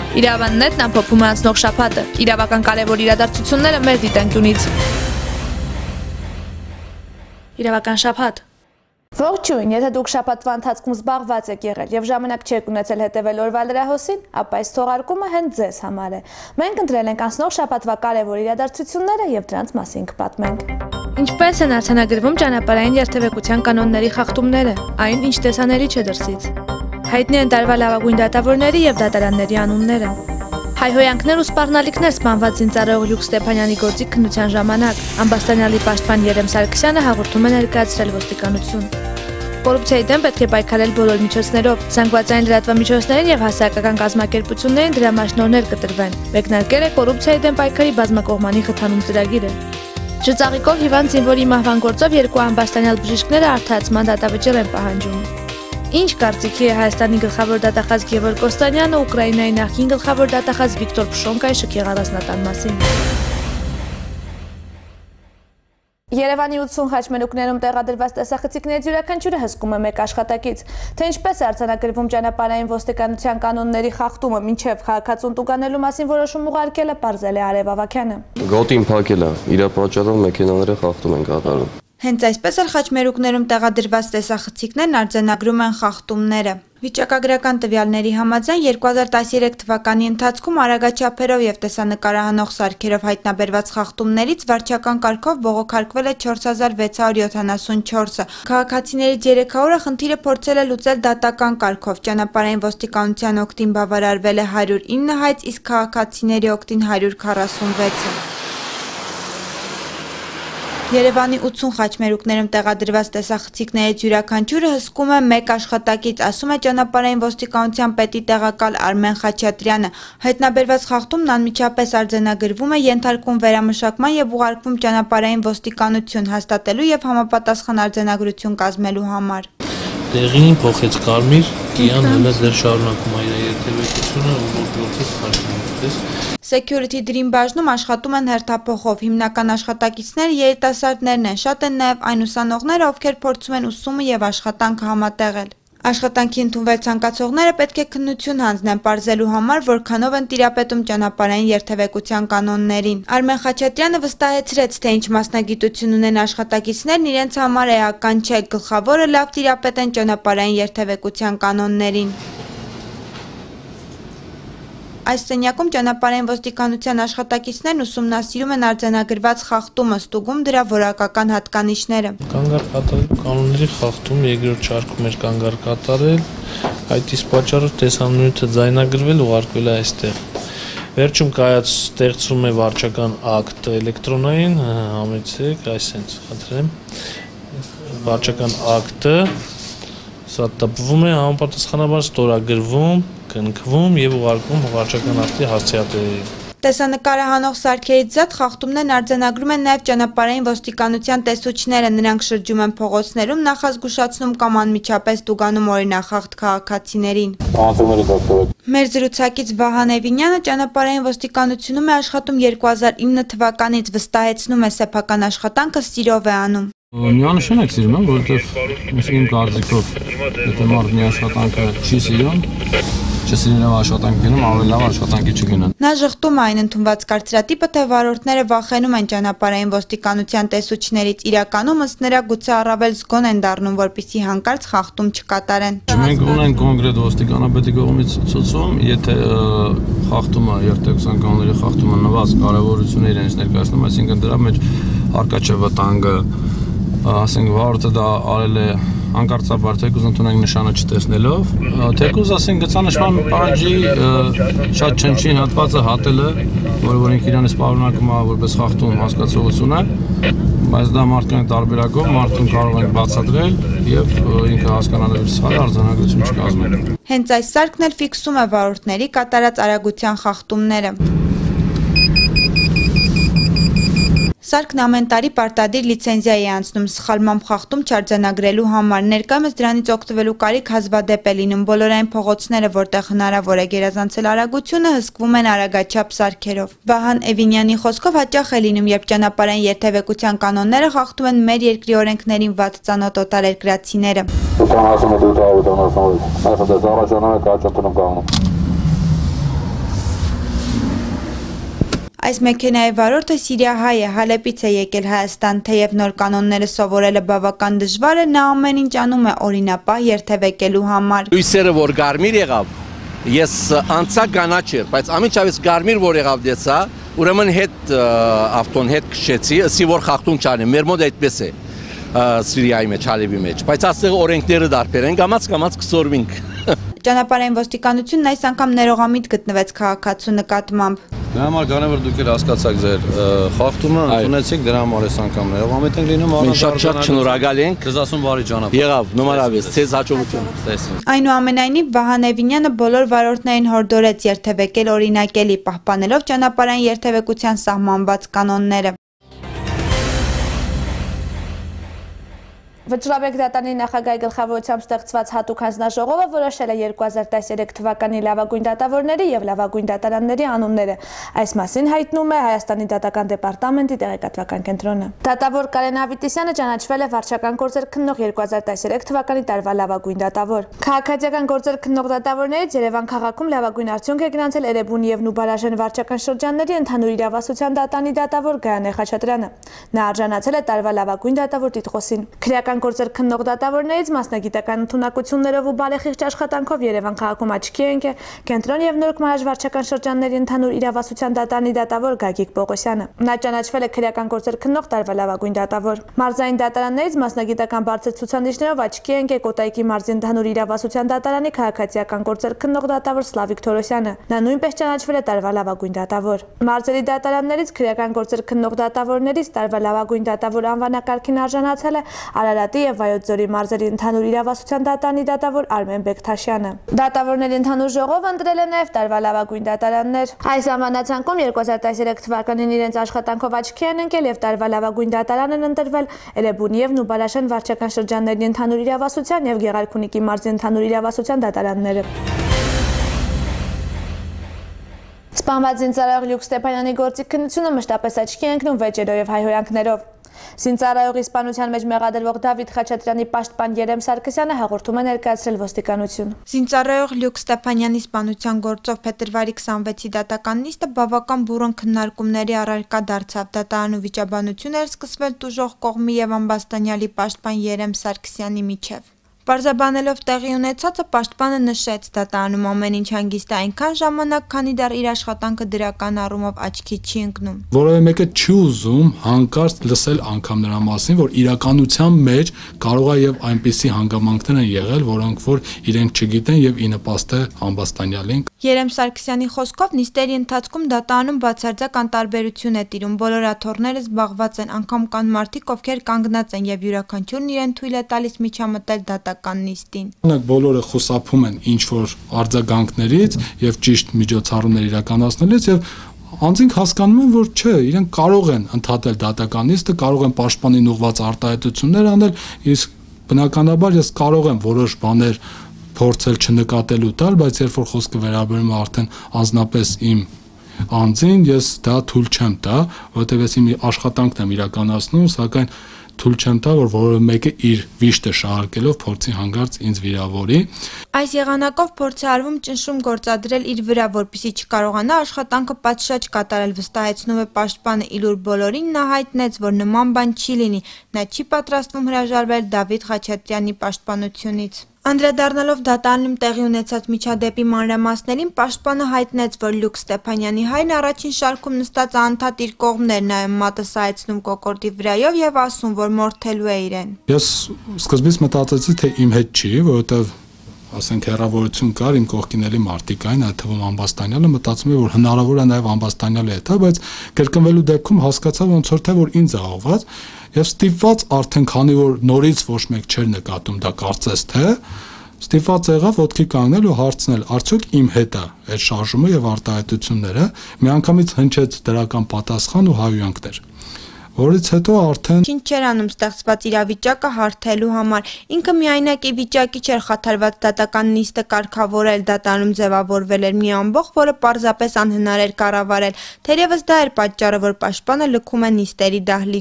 Իրավաննետն ամփոփում է անցնող շաբաթը, իրավական կարևոր իրադարձությունները մեր դիտանկյունից։ Իրավական շաբաթ։ Ողջույն, եթե դուք շաբաթվա ընթացքում զբաղված եք եղել եւ ժամանակ չեք ունեցել հետեւել օրվա լրահոսին, ապա այս թողարկումը հենց ձեզ համար է։ Մենք ընտրել ենք անցնող շաբաթվա կարևոր իրադարձությունները եւ դրանց մասին կպատմենք։ Ինչպես են արձանագրվում ճանապարհային երթևեկության կանոնների խախտումները, այն ինչ տեսանելի չէ դրսից։ Հայտնի են տարվա լավագույն դատավորների եւ դատարանների անունները։ Հայհոյանքներ ու սպառնալիքներ սպանված զինծառայող Լյուկ Ստեփանյանի գործի քննության ժամանակ Ամբաստանյալի պաշտպան Երեմ Սարգսյանը հաղորդում է ներկայացրել ոստիկանություն։ Կոռուպցիայի դեմ պետք է պայքարել բոլոր միջոցներով, զանգվածային լրատվամիջոցներին եւ հասարակական կազմակերպություններին դրամաշնորհներ կտրվեն։ Մեկնարկել է կոռուպցիայի դեմ պայքարի բազմակողմանի խթանում ծրագիրը։ Ջծաղիկով հիվանդ զինվորի մահվան գործով երկու ամբաստանյալ բժիշկները արդարացման դատավճիռ են պահանջում։ Ինչ կարծիքի է Հայաստանի գլխավոր դատախազ Գևորգ Կոստանյանը Ուկրաինայի նախկին գլխավոր դատախազ Վիկտոր Փշոնկայի շքեղ առանձնատան մասին։ Երևանի 80 խաչմերուկներում տեղադրված տեսախցիկներից յուրաքանչյուրը հսկում է մեկ աշխատակից, թե ինչպես է արձանագրվում ճանապարհային ոստիկանության կանոնների խախտումը մինչև քաղաքացուն տուգանելու մասին որոշում ուղարկելը պարզել է Արև Ավագյանը։ Գոտին փակել է, իր պատճառով մեքենաները խախտում են կատարում։ Հենց այսպես էլ խաչմերուկներում տեղադրված տեսախցիկներն արձանագրում են խախտումները։ Վիճակագրական տվյալների համաձայն 2013 թվականի ընթացքում արագաչափերով եւ տեսանկարահանող սարքերով հայտնաբերված խախտումներից վարչական կարգով բողոքարկվել է 4674-ը։ Քաղաքացիներից 300-ը խնդիրը փորձել է լուծել դատական կարգով։ Ճանապարհային ոստիկանության օգտին բավարարվել է 109 հայց, իսկ քաղաքացիների օգտին 146-ը։ Երևանի 80 խաչմերուկներում տեղադրված տեսախցիկներից յուրաքանչյուրը հսկում է մեկ աշխատակից, ասում է ճանապարհային ոստիկանության պետի տեղակալ Արմեն Խաչատրյանը։ Հայտնաբերված խախտումն անմիջապես արձանագրվում է, ենթարկվում վերամշակման եւ ուղարկվում ճանապարհային ոստիկանություն հաստատելու եւ համապատասխան արձանագրություն կազմելու համար։ Տեղին փոխեց կարմիր, կիան հենց դեռ շարունակում է իր երթևեկությունը ու գործից խաչմերուկից։ Security Dream բաժնում աշխատում են հերթափոխով, հիմնական աշխատակիցները երիտասարդներն են, շատ են նաև այն ուսանողները, ովքեր փորձում են ուսումը եւ աշխատանքը համատեղել։ Աշխատանքի ընդունվել ցանկացողները պետք է քննություն հանձնեն պարզելու համար, որքանով են տիրապետում ճանապարհային երթևեկության կանոններին։ Արմեն Խաչատրյանը վստահեցրեց, թե ինչ մասնագիտություն ունեն աշխատակիցներն, իրենց համար էական չէ, գլխավորը լավ տիրապետեն ճանապարհային երթևեկության կանոններին։ Այս սենյակում ճանապարհային ոստիկանության աշխատակիցներն ուսումնասիրում են արձանագրված խախտումը, ստուգում դրա որակական հատկանիշները։ Կանգառ կատարել կանոնների խախտում երկրորդ շարքում էր կանգառ կատարել, այդ իսկ պատճառով տեսանյութը ձայնագրվել ուղարկվել է այստեղ։ Վերջում կայաց ստեղծվում է վարչական ակտ էլեկտրոնային, համեցեք, այսենց, խնդրեմ։ Վարչական ակտը սա տպվում է, համապատասխանաբար ստորագրվում, կնքվում եւ ուղարկվում վարչական ակտի հասցեատերերին։ Տեսանկարահանող սարքերից զատ խախտումներն արձանագրում են նաև ճանապարհային ոստիկանության տեսուչները, նրանք շրջում են փողոցներում, նախազգուշացնում կամ անմիջապես տուգանում օրինախախտ քաղաքացիներին։ Մեր զրուցակից Վահան Էվինյանը ճանապարհային ոստիկանությունում է աշխատում 2009 թվականից, վստահեցնում է սեփական աշխատանքը սիրով է անում։ Միանշանակ սիրում եմ, որովհետև իմ կարծիքով եթե մարդը մի աշխատանքը չի սիրում, չսիրելով աշխատանք գնում, ավելի լավ աշխատանքի չգնան։ Նա ժխտում է այն ընդունված կարծրատիպը, թե վարորդները վախենում են ճանապարհային ոստիկանության տեսուչներից, իրականում ըստ նրա գուցե առավել զգոն են դառնում, որպեսզի հանկարծ խախտում չկատարեն։ Մենք ունենք կոնկրետ ոստիկանապետի կողմից ցուցում, եթե խախտումը, երթևեկության կանոնների խախտումը նվազ կարևորություն է իրենից ներկայացնում, այսինքն դրա մեջ առկա չէ վտանգը, ասենք վարորդը դա արել է անկարծաբար, թեկուզ ընդունենք նշանը չտեսնելով, թեկուզ ասենք գծանշման պահանջի շատ չնչին հատվածը հատելը, որ ինքը իրանից պարունակում է որպես խախտում հասկացողությունը, բայց դա մարդկային տարբերակով մարդուն կարող են բացատրել եւ ինքը հասկանալու սարը արձանագրություն չկազմել։ Հենց այս սարքն էլ ֆիքսում է վարորդների կատարած արագության խախտումները։ Սարքն ամեն տարի պարտադիր լիցենզիա է անցնում սխալմամբ խախտում չարձանագրելու համար, ներկայումս դրանից օգտվելու կարիք հազվադեպ է լինում, բոլոր այն փողոցները, որտեղ հնարավոր է գերազանցել արագությունը, հսկվում են արագաչափ սարքերով։ Վահան Էվինյանի խոսքով հաճախ է լինում, երբ ճանապարհային երթևեկության կանոնները խախտում են մեր երկրի օրենքներին վատ ծանոթ օտարերկրացիները։ Այս մեքենայի վարորդը սիրիահայ է, Հալեպից է եկել Հայաստան, թեև նոր կանոնները սովորելը բավական դժվար է, նա ամեն ինչ անում է օրինապահ երթևեկելու համար։ Լույսերը որ գարմիր եղավ, ես անցա կանաչ էր, բայց ամիջավից գարմիր որ եղավ դեցա, ուրեմն հետ ավտոն հետ քշեցի, ասի որ խախտում չանեմ, մեր մոտ այդպես է Սիրիայի մեջ, Հալեպի մեջ, բայց այստեղ օրենքները դարբեր են, գամած կսորվինք։ Ճանապարհային ոստիկանությունն այս անգամ ներողամիտ գտնվեց քաղաքացու նկատմամբ։ Դրա համար գանե որ դուք էլ հասկացաք ձեր խախտումը, ընդունեցիք, դրա համար այս անգամ ներողամիտ ենք լինում, շատ շնորհակալ ենք։ Ձեզ ասում բարի ճանապարհ։ Եղավ, նոմարավես, ցեզ հաջողություն։ Այնուամենայնիվ Վահան Էվինյանը բոլոր վարորդներին հորդորեց երթևեկել օրինակելի, պահպանելով ճանապարհային երթևեկության սահմանված կանոնները։ Վճռաբեկ դատանի նախագահի գլխավորությամբ ստեղծված հատուկ հանձնաժողովը որոշել է 2013 թվականի լավագույն դատավորների և լավագույն դատարանների անունները։ Այս մասին հայտնում է Հայաստանի դատական դեպարտամենտի տեղեկատվական կենտրոնը։ Դատավոր Կարեն Ավետիսյանը ճանաչվել է վարչական գործեր քննող 2013 թվականի տարվա լավագույն դատավոր։ Քաղաքացիական գործեր քննող դատավորներից Երևան քաղաքում լավագույն արդյունք է գրանցել Էրեբունի և Նուբարաժեն վարչական շրջանների ընդհանուր իրավասության դատանի դատավոր Գայանե Խաչատրյանը։ Նա արժանացել է տարվա լավագույն դատավոր տիտղոսին։ Քրեական գործեր քննող դատավորներից մասնագիտական ընդունակություններով ու բարեխիղճ աշխատանքով Երևան քաղաքում աչքի է ընկել Կենտրոն և Նորք Մարաշ վարչական շրջանների ընդհանուր իրավասության դատարանի դատավոր Գագիկ Պողոսյանը։ Նա ճանաչվել է քրեական գործեր քննող տարվա լավագույն դատավոր։ Մարզային դատարաններից մասնագիտական բարձր ցուցանիշներով աչքի է ընկել Կոտայքի մարզի ընդհանուր իրավասության դատարանի քաղաքացիական գործեր քննող դատավոր Սլավիկ Թորոսյանը։ Նա նույնպես ճանաչվել է տարվա լավագույն դատավոր։ Մարզերի դատարաններից քրեական գործեր քննող դատավորներից տարվա լավագույն դատավոր անվանակարգին արժանացել է Արարատի և Վայոց ձորի մարզերի ընդհանուր իրավասության դատարանի դատավոր Արմեն Բեկթաշյանը։ Դատավորների ընդհանուր ժողովը ընտրել է նաև տարվա լավագույն դատարաններ։ Այս անվանացանկում 2013 թվականին իրենց աշխատանքով աչքի են ընկել և տարվա լավագույն դատարան են ընտրվել Էրեբունի և Նուբարաշեն վարչական շրջանների ընդհանուր իրավասության և Գեղարքունիքի մարզի ընդհանուր իրավասության դատարանները։ Սպանված զինծառայող Լյուկ Ստեփանյանի գործի քննությունը մշտապես աչքի է ընկնում վեճերով և հայհոյանքներով։ Զինծառայողի սպանության մեջ մեղադրվող Դավիթ Խաչատրյանի պաշտպան Երեմ Սարգսյանը հաղորդում է ներկայացրել ոստիկանություն։ Զինծառայող Լյուկ Ստեփանյանի սպանության գործով փետրվարի 26-ի դատական նիստը բավական բուռն քննարկումների առարկա դարձավ։ Դատարանում վիճաբանություն էր սկսվել տուժող կողմի և ամբաստանյալի պաշտպան Երեմ Սարգսյանի միջև։ Պարզաբանելով տեղի ունեցածը պաշտպանը նշեց, դատարանում ամեն ինչ հանգիստ է այնքան ժամանակ, քանի դեռ իր աշխատանքը դրական առումով աչքի չի ընկնում։ Որևէ մեկը չի ուզում հանկարծ լսել անգամ նրա մասին, որ իրականության մեջ կարող է եւ այնպիսի հանգամանքներ են եղել, որոնք որ իրենք չգիտեն եւ ի նպաստ է ամբաստանյալին։ Երեմ Սարգսյանի խոսքով նիստերի ընթացքում դատարանում բացարձակ անտարբերություն է տիրում, բոլոր աթոռները զբաղված են, անգամ կան մարդիկ, ովքեր կանգնած են եւ յուրաքանչյուրն իրեն թույլ է տալիս միջամտել դատական նիստին։ Բոլորը խուսափում են ինչ որ արձագանքներից եւ ճիշտ միջոցառումներ իրականացնելուց եւ անձինք հասկանում են, որ չէ, իրենք կարող են ընդհատել դատական նիստը, կարող են պաշտպանին ուղղված արտահայտություններ անել, իսկ բնականաբար ես կարող եմ որոշ բաներ փորձել չնկատելու տալ, բայց երբ որ խոսքը վերաբերում է արդեն անձնապես իմ անձին, ես դա թույլ չեմ տա, որովհետև ես իմ աշխատանքն եմ իրականացնում, սակայն թույլ չեմ տա, որ որևէ մեկը իր վիշտը շահարկելով փորձի հանգարց ինձ վիրավորի։ Այս եղանակով փորձ է արվում ճնշում գործադրել իր վրա, որպեսզի չկարողանա աշխատանքը պատշաճ կատարել, վստահեցնում է պաշտպանը Իլուր բոլորին, նա հայտնեց, որ նման բան չի լինի, նա չի պատրաստվում հրաժարվել Դավիթ Խաչատրյանի պաշտպանությունից։ Անդրադառնալով դատարանում տեղի ունեցած միջադեպի մանրամասներին, պաշտպանը հայտնեց, որ Լյուկ Ստեփանյանի հայրն առաջին շարքում նստած անընդհատ իր կողմն էր նայում, մատը սայեցնում կոկորդի վրայով եւ ասում, որ մորթելու է իրեն։ Ես սկզբից մտածեցի, թե իմ հետ չի, որովհետեւ ասենք հեռավորություն կար, իմ կողքին էլի մարդիկ այն, այդ թվում ամբաստանյալը, մտածում եմ, որ հնարավոր է նաև ամբաստանյալը հետ, բայց կրկնվելու դեպքում հասկացա ոնց որ թե որ ինձ է ուղղված եւ ստիպված արդեն քանի որ նորից ոչ մեկ չէր նկատում դա կարծես թե ստիպված եղավ ոտքի կանգնել ու հարցնել արդյոք իմ հետ է այդ շարժումը եւ արտահայտությունները միանգամից հնչեց դրական պատասխան ու հայհոյանքներ որից հետո արդեն ինչ չէր անում ստեղծված իրավիճակը հարթելու համար ինքը միայնակ ի վիճակի չէր խաթարված դատական նիստը կարգավորել դատարանում ձևավորվել էր մի ամբողջ որը պարզապես անհնար էր կառավարել թերևս դա էր պատճառը որ պաշտպանը լքում է նիստերի դահլիճը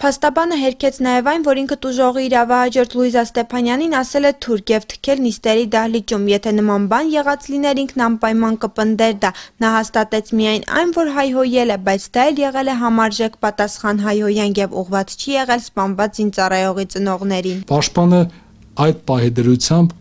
Փաստաբանը հերքեց նաև այն, որ ինքը տուժողի իրավահաջորդ Լուիզա Ստեփանյանին ասել է թուրք եւ թքել նիստերի դահլիճում, եթե նման բան եղած լիներ ինքն անպայման կպնդեր դա։ Նա հաստատեց միայն այն, որ հայհոյել է, բայց դա էլ եղել է համարժեք պատասխան հայհոյան եւ ուղղված չի եղել սպանված զինծառայողի ծնողներին։ Պաշտպանը այդ պահի դրությամբ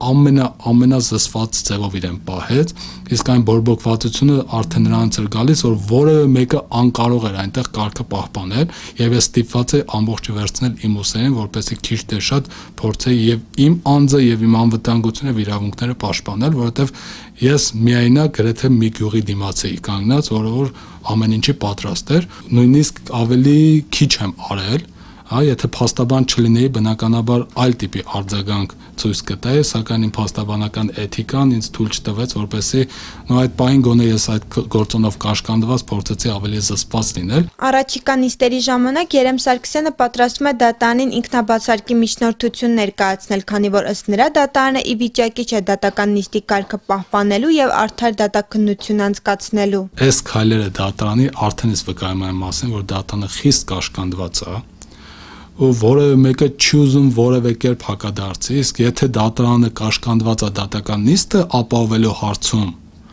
ամենազսված ձևով իրեն պահեց, իսկ այն բորբոքվածությունը արդեն նրանց էր գալիս, որ որևէ մեկը անկարող էր այնտեղ կարգը պահպանել եւ ես ստիպված էի ամբողջը վերցնել իմ ուսերին, որպեսզի քիչ թե շատ փորձեի եւ իմ անձը եւ իմ անվտանգությունը եւ իրավունքները պաշտպանել, որովհետեւ ես միայնակ գրեթե մի գյուղի դիմաց էի կանգնած, որը որ ամեն ինչի պատրաստ էր, նույնիսկ ավելի քիչ եմ արել, եթե փաստաբան չլինեի, բնականաբար այլ տիպի արձագանք ցույց կտայի, սակայն իմ փաստաբանական էթիկան ինձ թույլ չտվեց, որպեսզի այդ պահին գոնե ես այդ գործոնով կաշկանդված փորձեցի ավելի զսպված լինել։ Առաջիկա նիստերի ժամանակ Երեմ Սարգսյանը պատրաստվում է դատարանին ինքնաբացարկի միջնորդություն ներկայացնել, քանի որ ըստ նրա դատարանը ի վիճակի չէ դատական նիստի կարգը պահպանելու եւ արդար դատաքննություն անցկացնելու։ Այս քայլերը դատարանի արդեն իսկ վկայում են մասին, որ դատարանը խիստ կաշկանդված է ու որևէ մեկը չի ուզում որևէ կերպ հակադարձի, իսկ եթե դատարանը կաշկանդված է դատական նիստը ապահովելու հարցում,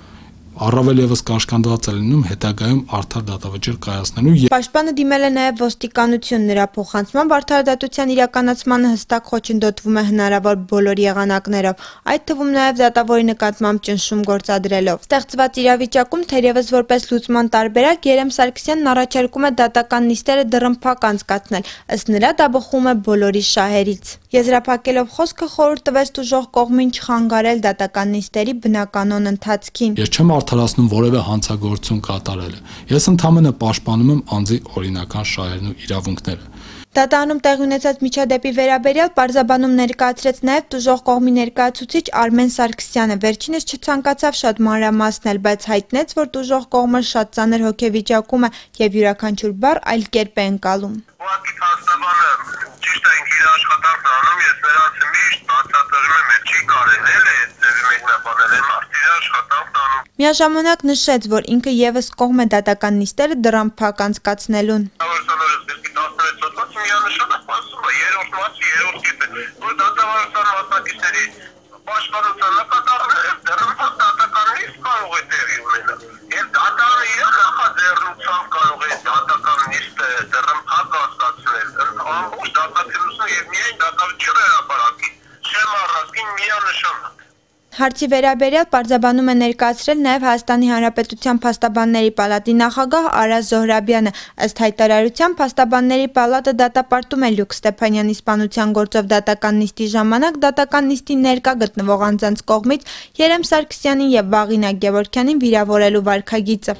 առավել եւս կաշկանդված է լինում հետագայում արդար դատավճիռ կայացնելու։ Պաշտպանը դիմել է նաև ոստիկանություն, նրա փոխանցմամբ արդարադատության իրականացմանը հստակ խոչընդոտվում է հնարավոր բոլոր եղանակներով, այդ թվում նաև դատավորի նկատմամբ ճնշում գործադրելով։ Ստեղծված իրավիճակում թերևս որպես լուծման տարբերակ Երեմ Սարգսյանն առաջարկում է դատական նիստերը դռնփակ անցկացնել, ըստ նրա դա բխում է բոլորի շահերից։ Եզրափակելով խոսքը խորհուրդ տվեց տուժող կողմին չխանգարել դատական նիստերի բնականոն ընթացքին։ Ես չեմ արդարացնում որևէ հանցագործություն կատարելը։ Ես ընդհանրապես պաշտպանում եմ անձի օրինական շահերն ու իրավունքները։ Դատարանում տեղի ունեցած միջադեպի վերաբերյալ պարզաբանում ներկայացրեց նաև տուժող կողմի ներկայացուցիչ Արմեն Սարգսյանը։ Վերջինս չցանկացավ շատ մանրամասնել, բայց հայտնեց, որ տուժող կողմը շատ ծանր հոգեվիճակում է եւ յուրաքանչյուր բառ այլ կերպ է ընկալում։ Ուղղակի փաստաբանը ճիշտ է իր աշխատանքն անում, ես նրանց միշտ բացատրում եմ, որ չի կարելի է ձևի մեկնաբանել, մարդ իր աշխատանքն անում։ Միաժամանակ նշեց, որ ինքը եւս կողմ է դատական նիստերը դռնփակ անցկացնելուն։ Պաշտպանության նկատառները դեռ դատական նիստ կարող է տեղի ունենալ։ Եվ դատարանը իր նախաձեռնությամբ կարող է դատական նիստը դեռ անցկացնել։ Ամբողջ դատաքննությունը եւ միայն դատավճիռ հրապարակի, չեմ առանցքին միանշանակ։ Հարցի վերաբերյալ պարզաբանում է ներկայացրել նաև Հայաստանի Հանրապետության Փաստաբանների պալատի նախագահ Արազ Զոհրաբյանը։ Ըստ հայտարարության Փաստաբանների պալատը դատապարտում է Լյուկ Ստեփանյանի սպանության գործով դատական նիստի ժամանակ դատական նիստի ներկա գտնվող անձանց կողմից Երեմ Սարգսյանին եւ Վաղինա Գևորգյանին վիրավորելու վարքագիծը։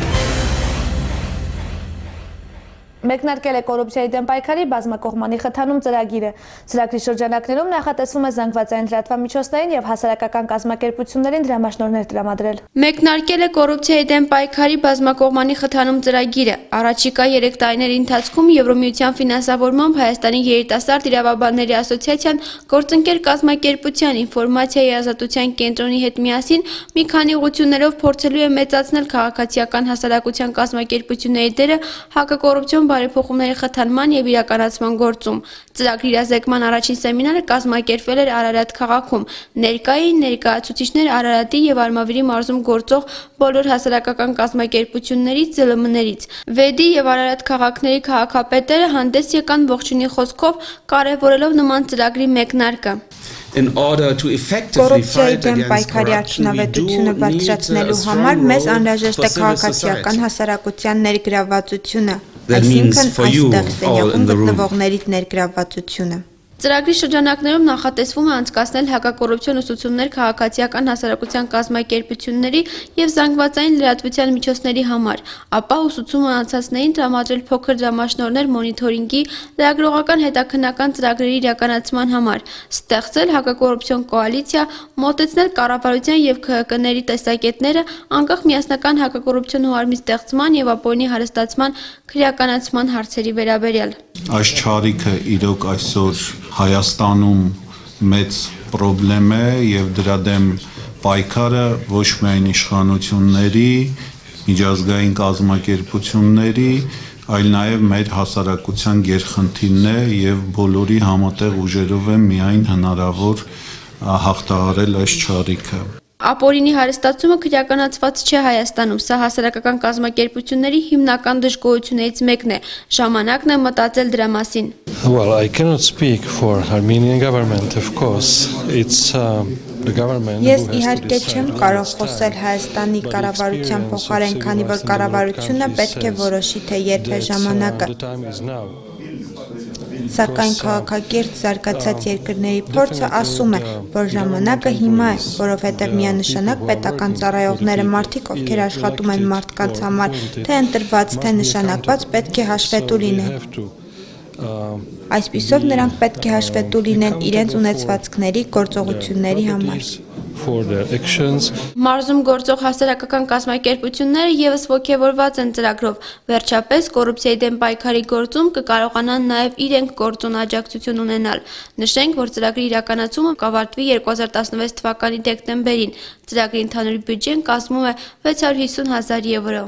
Մեկնարկել է կոռուպցիայի դեմ պայքարի բազմակողմանի խթանում ծրագիրը։ Ծրագրի շրջանակներում նախատեսվում է զանգվածային լրատվամիջոցներին եւ հասարակական կազմակերպություններին դրամաշնորհներ տրամադրել։ Մեկնարկել է կոռուպցիայի դեմ պայքարի բազմակողմանի խթանում ծրագիրը։ Առաջիկա 3 տարիների ընթացքում Եվրոմիության ֆինանսավորմամբ Հայաստանի երիտասարդ իրավաբանների ասոցիացիան գործընկեր կազմակերպության ինֆորմացիայի ազատության կենտրոնի հետ միասին մի քանի ուղղություններով փորձելու է մեծացնել քաղաքացիական հասարակության կազմակերպությունների դերը հակակոռուպցիոն բարեփոխումների խթանման եւ իրականացման գործում։ Ծրագրի իրազեկման առաջին սեմինարը կազմակերպվել էր Արարատ քաղաքում։ Ներկային ներկայացուցիչներ Արարատի եւ Արմավիրի մարզում գործող բոլոր հասարակական կազմակերպություններից, ԶԼՄ-ներից։ Վեդի եւ Արարատ քաղաքների քաղաքապետերը հանդես եկան ողջունի խոսքով կարևորելով նման ծրագրի մեկնարկը։ Կոռուպցիայի դեմ պայքարի արդյունավետությունը բարձրացնելու համար մեզ անհրաժեշտ է քաղաքացիական հասարակության ներգրավվածությունը, այսինքն այստեղ սենյակում գտնվողների ներգրավվածությունը։ Ծրագրի շրջանակներում նախատեսվում է անցկացնել հակակոռուպցիոն ուսուցումներ քաղաքացիական հասարակության կազմակերպությունների եւ զանգվածային լրատվության միջոցների համար, ապա ուսուցումը անցածներին տրամադրել փոքր դրամաշնորհներ մոնիթորինգի, լրագրողական հետաքննական ծրագրերի իրականացման համար, ստեղծել հակակոռուպցիոն կոալիցիա, մոտեցնել կառավարության եւ ՔՀԿ-ների տեսակետները անկախ միասնական հակակոռուպցիոն հուարմի ստեղծման եւ ապօրինի հարստացման քրեականացման հարցերի վերաբերյալ։ Այս չարիքը իրոք այսօր Հայաստանում մեծ պրոբլեմ է եւ դրա դեմ պայքարը ոչ միայն իշխանությունների, միջազգային կազմակերպությունների, այլ նաև մեր հասարակության գերխնդիրն է եւ բոլորի համատեղ ուժերով է միայն հնարավոր հաղթահարել այս չարիքը։ Ապօրինի հարստացումը քրեականացված չէ Հայաստանում, սա հասարակական կազմակերպությունների հիմնական դժգոհություններից մեկն է, ժամանակն է մտածել դրա մասին։ Well, I cannot speak for Armenian government, of course. It's the government. Ես իհարկե չեմ կարող խոսել Հայաստանի կառավարության փոխարեն, քանի որ կառավարությունը պետք է որոշի, թե երբ է ժամանակը։ Սակայն քաղաքակիրթ զարգացած երկրների փորձը ասում է, որ ժամանակը հիմա է, որովհետև միանշանակ պետական ծառայողները մարդիկ, ովքեր աշխատում են մարդկանց համար, թե ընտրված, թե նշանակված, պետք է հաշվետու լինեն։ Այսպիսով նրանք պետք է հաշվետու լինեն իրենց ունեցվածքների, գործողությունների համար։ Մարզում գործող հասարակական կազմակերպությունները ևս ոգևորված են ծրագրով, վերջապես կոռուպցիայի դեմ պայքարի գործում կկարողանան նաև իրենք գործուն աջակցություն ունենալ։ Նշենք, որ ծրագրի իրականացումը կավարտվի 2016 թվականի դեկտեմբերին, ծրագրի ընդհանուր բյուջեն կազմում է 650,000 եվրո։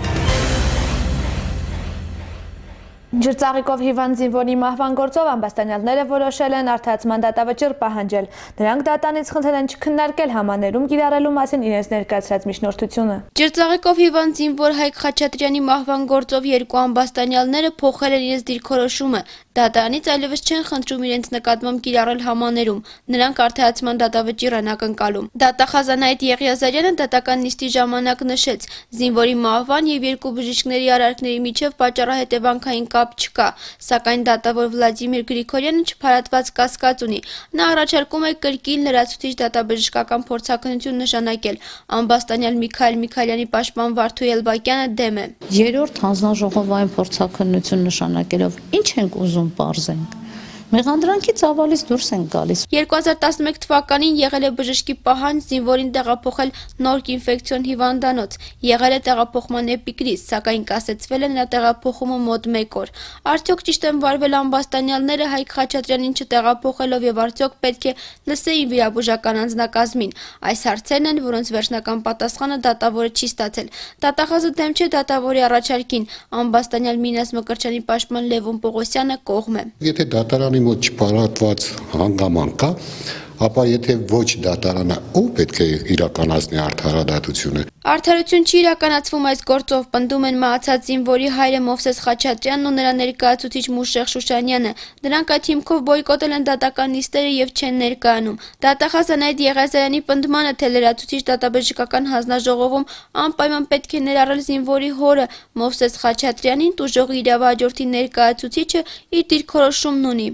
Ջրծաղիկով հիվանդ զինվորի մահվան գործով ամբաստանյալները որոշել են արդարացման դատավճիռ պահանջել։ Նրանք դատանից խնդրել են չքննարկել համաներում կիրառելու մասին իրենց ներկայացրած միջնորդությունը։ Ջրծաղիկով հիվանդ զինվոր Հայկ Խաչատրյանի մահվան գործով երկու ամբաստանյալները փոխել են իրենց դիրքորոշումը։ Դատարանից այլևս չեն խնդրում իրենց նկատմամբ կիրառել համաներում։ Նրանք արդարացման դատավճիռ են ակնկալում։ Դատախազ Անահիտ Եղիազարյանը դատական նիստի ժամանակ նշեց. զինվորի մահվան եւ երկու բժիշկների արարքների միջև պատճառահետևանքային կապ չկա, սակայն դատավոր Վլադիմիր Գրիգորյանը չփարատված կասկած ունի։ Նա առաջարկում է կրկին լրացուցիչ դատաբժշկական փորձաքննություն նշանակել։ Ամբաստանյալ Միքայել Միքայելյանի պաշտպան Վարդուհի Էլբակյանը դեմ է։ Երրորդ հանձնաժողովային փորձաքննություն նշանակելով ինչ ենք ուզում պարզենք։ Մեղանդրանքից ավալից դուրս են գալիս։ 2011 թվականին եղել է բժշկի պահանջ զինվորին տեղափոխել նոր ինֆեկցիոն հիվանդանոց։ Եղել է տեղափոխման էպիկրիզ, սակայն կասեցվել է նրա տեղափոխումը մոտ 1 օր։ Արդյոք ճիշտ են վարվել ամբաստանյալները Հայկ Խաչատրյանին չտեղափոխելով եւ արդյոք պետք է լսեին վիրաբուժական անձնակազմին։ Այս հարցերն են, որոնց վերջնական պատասխանը դատավորը չի ստացել։ Դատախազը դեմ չէ դատավորի առաջարկին։ Ամբաստանյալ Մինաս Մկրտչյանի պաշտպան Լևոն Պողոսյանը կողմ է։ Եթե դատարանի մոտ չփարատված հանգամանք կա, ապա եթե ոչ դատարանը, ով պետք է իրականացնի արդարադատությունը։ Արդարություն չի իրականացվում այս գործով, պնդում են մահացած զինվորի հայրը Մովսես Խաչատրյանն ու նրա ներկայացուցիչ Մուշեղ Շուշանյանը։ Նրանք այդ հիմքով բոյկոտել են դատական նիստերը եւ չեն ներկայանում։ Դատախազ Անահիտ Եղիազարյանի պնդմանը, թե լրացուցիչ դատաբժշկական հանձնաժողովում անպայման պետք է ներառել զինվորի հորը Մովսես Խաչատրյանին, տուժողի իրավահաջորդի ներկայացուցիչը իր դիրքորոշումն ունի։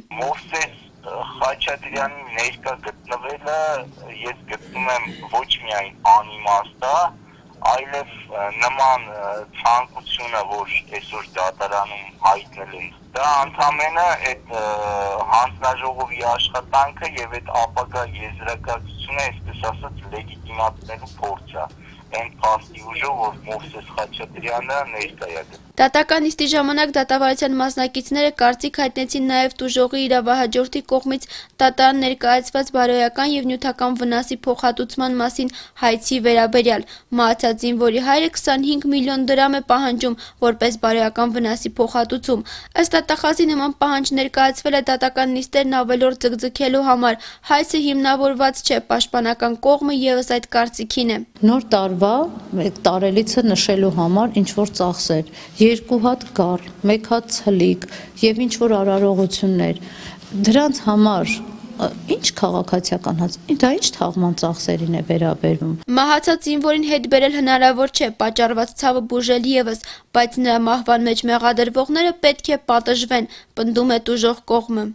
Խաչատրյանի ներկա գտնվելը ես գտնում եմ ոչ միայն անիմաստ, այլև նման ցանկությունը, որ այսօր դատարանում հայտնել են, դա ընդամենը այդ հանձնաժողովի աշխատանքը եւ այդ ապագա եզրակացությունը, այսպես ասած, լեգիտիմացնելու փորձը։ Այն փաստի ուժով, որ Մովսես Խաչատրյանը ներկա է։ Դատական նիստի ժամանակ դատավարության մասնակիցները կարծիք հայտնեցին նաև տուժողի իրավահաջորդի կողմից դատարան ներկայացված բարոյական եւ նյութական վնասի փոխհատուցման մասին հայցի վերաբերյալ։ Մահացած զինվորի հայրը 25 միլիոն դրամ է պահանջում որպես բարոյական վնասի փոխհատուցում։ Ըստ դատախազի նման պահանջ ներկայացվել է դատական նիստերն ավելորդ ձգձգելու համար։ Հայցը հիմնավորված չէ, պաշտպանական կողմը եւս այդ կարծիքին է։ Նոր տարվա մեկ տարելիցը նշելու համար ինչ որ ծախսեր, 2 հատ գար, 1 հատ ցլիկ եւ ինչ որ արարողություններ։ Դրանց համար ինչ քաղաքացիական հաց, դա ինչ թաղման ծախսերին է վերաբերվում։ Մահացած զինվորին հետ բերել հնարավոր չէ, պատճառված ցավը բուժել եւս, բայց նրա մահվան մեջ մեղադրվողները պետք է պատժվեն, պնդում է տուժող կողմը։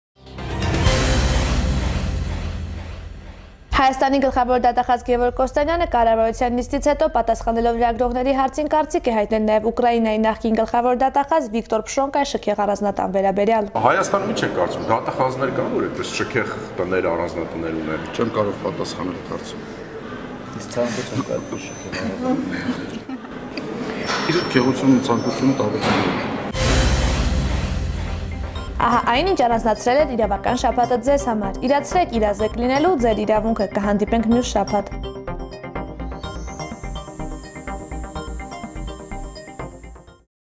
Հայաստանի գլխավոր դատախազ Գևորգ Կոստանյանը կառավարության նիստից հետո պատասխանելով լրագրողների հարցին կարծիք է հայտնել նաև Ուկրաինայի նախկին գլխավոր դատախազ Վիկտոր Փշոնկայի շքեղ առանձնատան վերաբերյալ։ Հայաստանում ինչ է կարծում, դատախազներ կան, որ այդպես շքեղ տներ առանձնատներ ունեն։ Չեմ կարող պատասխանել հարցին։ Իսկ ցանկություն կա այդպես շքեղ առանձնատներ։ Իսկ քեղությունը ցանկությունը տավետ։ Ահա այն ինչ առանձնացրել էր իրավական շաբաթը ձեզ համար։ Իրացրեք իրազեկ լինելու ձեր իրավունքը, կհանդիպենք մյուս շաբաթ։